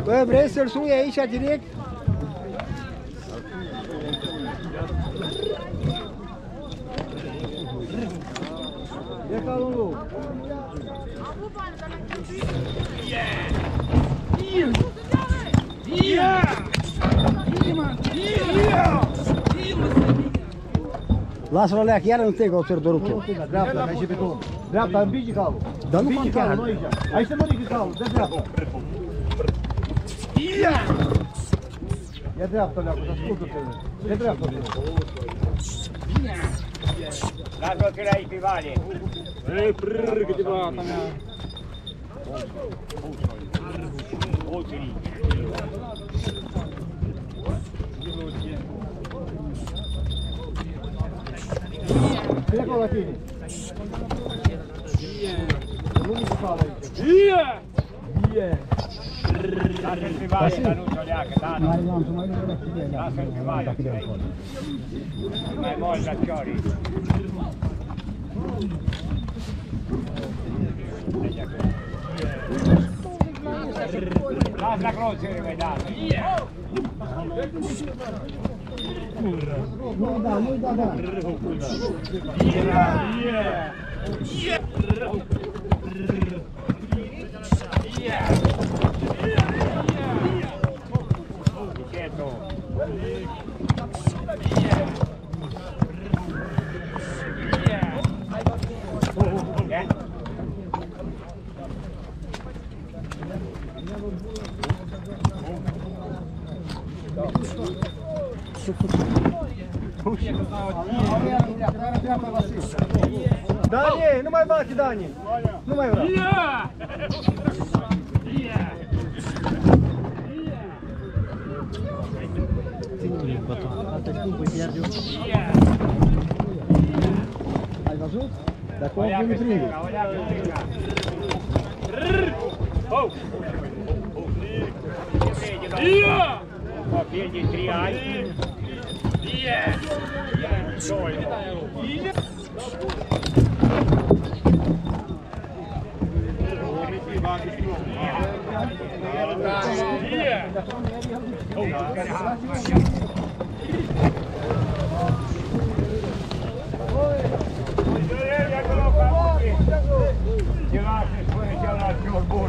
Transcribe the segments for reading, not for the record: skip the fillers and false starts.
Bă, vrei să-l sui aici direct? E ca unul. Lasă-l alea, că iară nu te găuțări de rupt. Dreapta, mai și pe cum. Dreapta, împingi calul. Dar nu împingi calul, nu aici. Aici se mănâncă calul, de dreapta. Ia dreapta, leacu, să ascultă-te. De dreapta. Lasă-o că l-ai pe vale. Ei, prrrr, câteva ta mea. Vine acolo la tine. Nu mi se cală aici. Ie! Ie! Lasă-l pe vale, dar nu-ți o leacă, da? Mai lanțul, mai lanțul. Lasă-l pe vale. Mai mult la ciorii. Lasă la croce, mai da. Nu da, nu da, da. Dani, nu mai bate, Dani! Nu mai vreau! Ai văzut? De acolo vine prinde. Copil de 3 ani. Ceva se spune celălalt fior bun.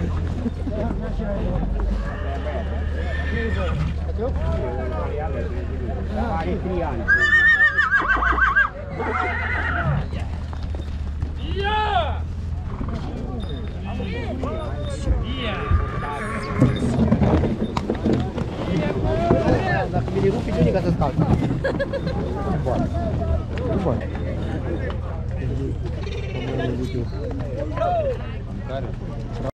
Are 3 ani. Dacă vine rupi, ce ca să scalci? Nu poate. Nu poate. Care?